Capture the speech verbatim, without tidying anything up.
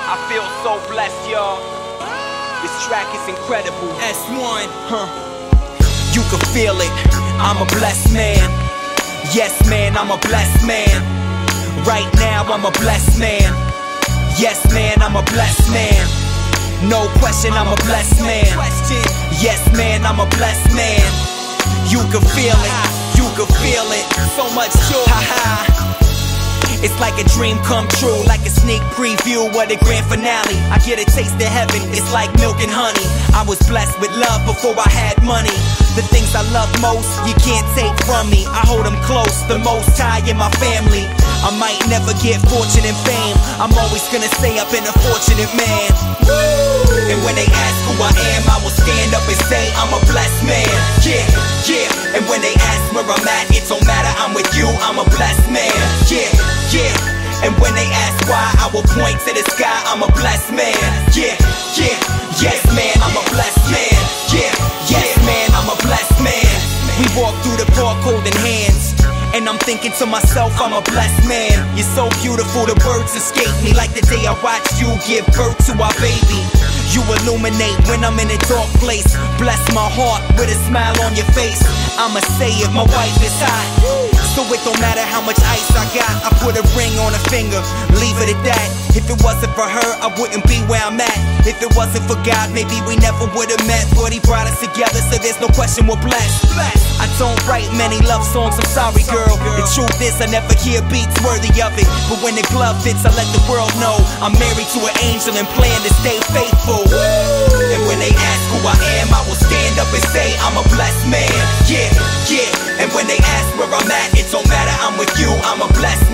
I feel so blessed, y'all. This track is incredible. S one, Huh. You can feel it. I'm a blessed man. Yes, man, I'm a blessed man. Right now, I'm a blessed man. Yes, man, I'm a blessed man. No question, I'm a blessed man. Yes, man, I'm a blessed man. You can feel it. You can feel it. So much joy. Haha. It's like a dream come true, like a sneak preview of the grand finale. I get a taste of heaven, it's like milk and honey. I was blessed with love before I had money. The things I love most, you can't take from me. I hold them close, the most high in my family. I might never get fortune and fame, I'm always gonna say I've been a fortunate man. And when they ask who I am, I will stand up and say I'm a blessed man. Yeah, yeah. And when they ask where I'm at, it don't matter, I'm with you, I'm a blessed man. Yeah, yeah. And when they ask why, I will point to the sky, I'm a blessed man. Yeah, yeah. Yes, man, I'm a blessed man. Yeah, yes, man, I'm a blessed man. We walk through the park holding hands, and I'm thinking to myself, I'm a blessed man. You're so beautiful, the words escape me, like the day I watched you give birth to our baby. You illuminate when I'm in a dark place. Bless my heart with a smile on your face. I'ma say it, my wife is hot, so it don't matter how much ice I got. I put a ring on her finger, leave it at that. If it wasn't for her, I wouldn't be where I'm at. If it wasn't for God, maybe we never would've met. But He brought us together, so there's no question we're blessed. I don't write many love songs, I'm sorry girl. The truth is I never hear beats worthy of it. But when the glove fits, I let the world know I'm married to an angel and plan to stay faithful. And when they ask who I am, I will stand up and say I'm a blessed man. Yeah, yeah. And when they ask where I'm at, it don't matter, I'm with you, I'm a blessed